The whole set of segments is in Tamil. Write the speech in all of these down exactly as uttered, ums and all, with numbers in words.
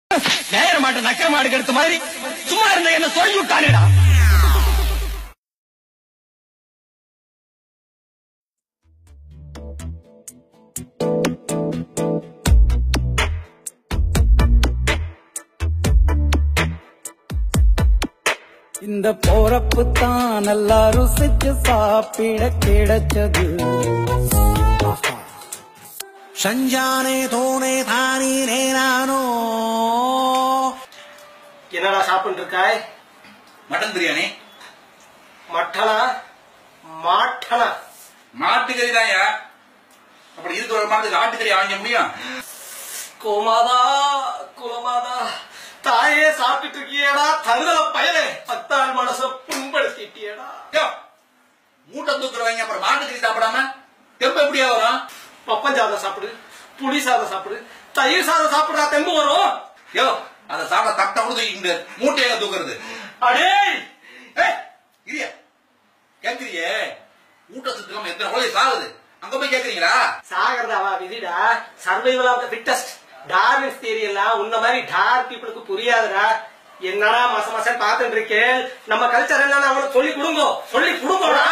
நேர மாட்ட நக்க மாடு எடுத்த மாதிரி சும்மா இருந்த என்ன சொல்லி விட்டானேடா. இந்த போறப்பு தான் நல்லா ருசிச்சு சாப்பிட கிடைச்சது. சஞ்சானே தோனே தானே நானோ. என்னடா சாப்பிட்டு இருக்காய்? மட்டன் பிரியாணி. மட்டனா மாட்டனா? மாட்டுக்கறி தான்யா. அப்படி இருக்கிற ஒரு மாட்டுக்கு ஆட்டுக்கறி வாங்க முடியும்? கோமாதா கோமாதா தாயே சாப்பிட்டு இருக்கியடா தருதல பயலே. பத்தாள் மனச புண்படுத்திட்டியடா. மூட்டை தூக்குறவங்க அப்புறம் மாட்டுக்கறி சாப்பிடாம தெம்பு எப்படியா வரும்? பப்பன் சாதம் சாப்பிடு, புளி சாதம் சாப்பிடு, தயிர் சாதம் சாப்பிடுறா தெம்பு வரும். யோ அதை சாப்பிட தட்டை உழுது மூட்டையாக தூக்குறது. அடே இரியா கேக்குறியே ஊட்ட சுத்தம் எத்தனை உலக சாகுது அங்க போய் கேக்குறீங்களா? சாகிறதாவா விதிடா. Survival of the fittest Darwin's theory எல்லாம் உன்ன மாதிரி டார் பீப்புளுக்கு புரியாதுடா. என்னடா மச மசன் பாத்துட்டு இருக்கேன். நம்ம கல்ச்சர் என்னன்னு அவனுக்கு சொல்லி கொடுங்க, சொல்லி கொடுங்கடா.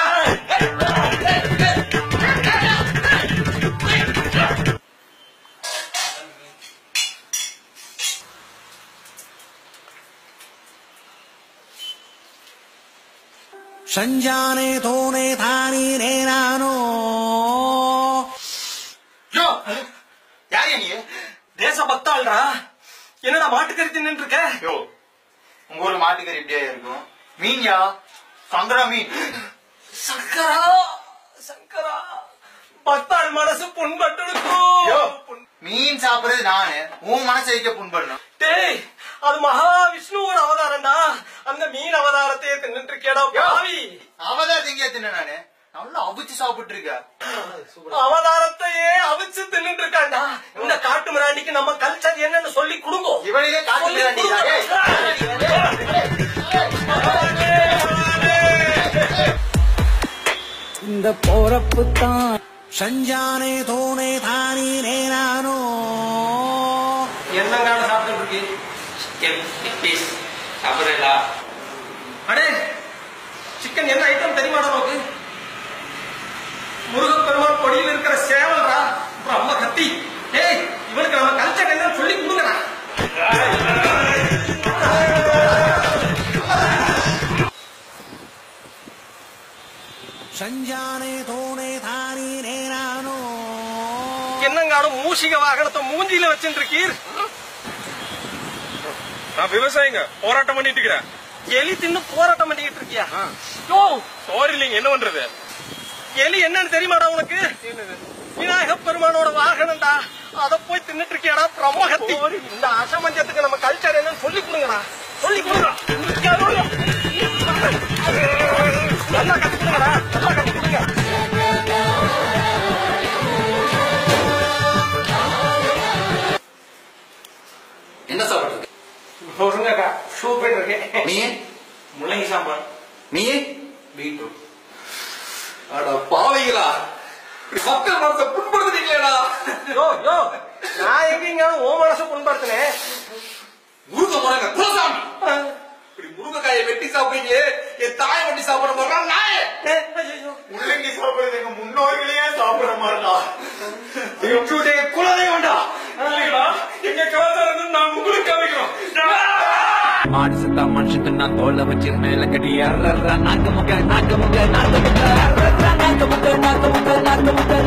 சஞ்சானே தோனே தானே நானோ. யாரு நீ? தேச பக்தாள்டா. என்னடா மாட்டுக்கறி தின்னு இருக்க? யோ உங்க ஊர்ல மாட்டுக்கறி எப்படியா இருக்கும்? மீன்யா சங்கரா மீன். சங்கரா சங்கரா பக்தாள் மனசு புண்பட்டு. மீன் சாப்பிடுறது நானு, உன் மனசு வைக்க புண்படணும். டேய் அது மகாவிஷ்ணுவோட அவதாரம்டா. அந்த மீன் அவதாரத்தையே தின்னுட்டு இருக்கேடா பாவி. அவதான் திங்க தின்ன நானு நல்லா அவிச்சு சாப்பிட்டு இருக்க. அவதாரத்தையே அவிச்சு தின்னுட்டு இருக்காண்டா. இந்த காட்டு மிராண்டிக்கு நம்ம கல்ச்சர் என்னன்னு சொல்லி கொடுங்க. இவனையே காட்டு மிராண்டி. இந்த போறப்பு தான் சஞ்சானே தோனே தானே நானோ. என்னங்கான சாப்பிட்டு இருக்கு? சாப்பிடுறா? அடே சிக்கன் என்ன ஐட்டம் தெரியுமாடா நோக்கு? முருகப்பெருமான் கொடியில் இருக்கிற சேவல்ரா, பிரம்ம கத்தி. டேய் இவனுக்கு நம்ம கல்ச்சர் என்னன்னு சொல்லி கொடுங்கடா. சஞ்சானே தோனே தானே நானோ. என்னங்காலும் மூஷிக வாகனத்தை மூஞ்சியில வச்சுட்டு இருக்கீர். நான் விவசாயிங்க போராட்டம் பண்ணிட்டு இருக்கிறேன். எலி தின்னு போராட்டம் பண்ணிட்டு இருக்கியா? சோறு இல்லைங்க, என்ன பண்றது? எலி என்னன்னு தெரியுமாடா உனக்கு? விநாயக பெருமானோட வாகனம்டா. அத போய் தின்னுட்டு இருக்கியாடா பிரம்மகத்தி. இந்த அசமஞ்சத்துக்கு நம்ம கல்ச்சர் என்னன்னு சொல்லி கொடுங்கடா, சொல்லி கொடுங்க. நல்லா கத்து கொடுங்கடா, நல்லா கத்து கொடுங்க. என்ன சாப்பிட்டு முருங்கக்கா சூப்பர் இருக்கேன். நீ முள்ளங்கி சாம்பார். நீ பீட்ரூட். அட பாவிகளா, மக்கள் மனசை புண்படுத்திட்டீங்களா? யோ யோ நான் எங்கீங்க ஓ மனசை புண்படுத்தினேன்? முருக மரங்க குலசாமி இப்படி முருங்கைக்காயை வெட்டி சாப்பிடுறீங்க. என் தாயை வெட்டி சாப்பிட போறா நாயே. முள்ளங்கி சாப்பிடுறது எங்க முன்னோர்களையே சாப்பிடுற மாதிரிடா. பீட்ரூட் குலதெய்வம் வேண்டாம். எங்க கலாச்சாரம் நான் உங்களுக்கு காமிக்கிறோம். மாடு சத்தா மனுஷன் நான் தோலை வச்சு மேல கட்டி நாக்கு முக்க நாக்கு முக்க நாக்கு முக்க நாக்கு முக்க நாக்கு முக்க நாக்கு முக்க